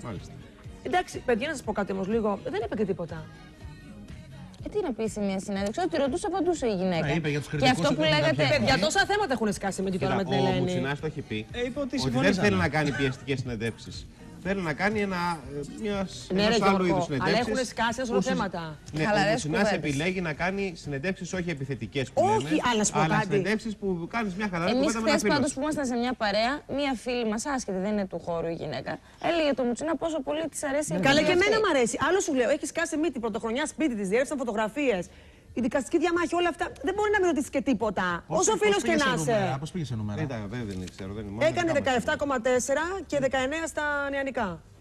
Μάλιστα. Εντάξει, παιδιά, να σας πω κάτι όμως λίγο. Δεν είπε και τίποτα. Τι να πει σε μια συνέντευξη, ότι ρωτούσε, απαντούσε η γυναίκα. Είπε για τους και κριτικούς αυτό που λέγατε. Για τόσα θέματα έχουν σκάσει με τώρα με την Ο Ελένη. Μουτσινάς το έχει πει ότι δεν θέλει να κάνει πιεστικές συνεντεύξεις. Θέλει να κάνει ένα άλλο είδους συνεντεύξεις. Αλλά έχουν σκάσει ένα σωρό θέματα. Ναι, ο Μουτσινάς επιλέγει να κάνει συνεντεύξεις όχι επιθετικές που όχι, λέμε, αλλά συνεντεύξεις που κάνεις μια χαλαρή κουβέντα με ένα Εμείς φίλο. πάντως που ήμασταν σε μια παρέα, μια φίλη μας, άσχετη, δεν είναι του χώρου η γυναίκα, έλεγε το Μουτσινά πόσο πολύ της αρέσει η Καλά, και αυτή. εμένα μου αρέσει. Άλλο σου λέω, έχει σκάσει μύτη πρωτοχρονιά σπίτι της, διέρευσαν φωτογραφίες. Η δικαστική διαμάχη, όλα αυτά. Δεν μπορεί να μην ρωτήσει και τίποτα. Όσο φίλος και να είσαι. Πώς πήγε σε νούμερα. Δεν ξέρω, δεν ήμουν. Έκανε 17,4 και 19 στα νεανικά.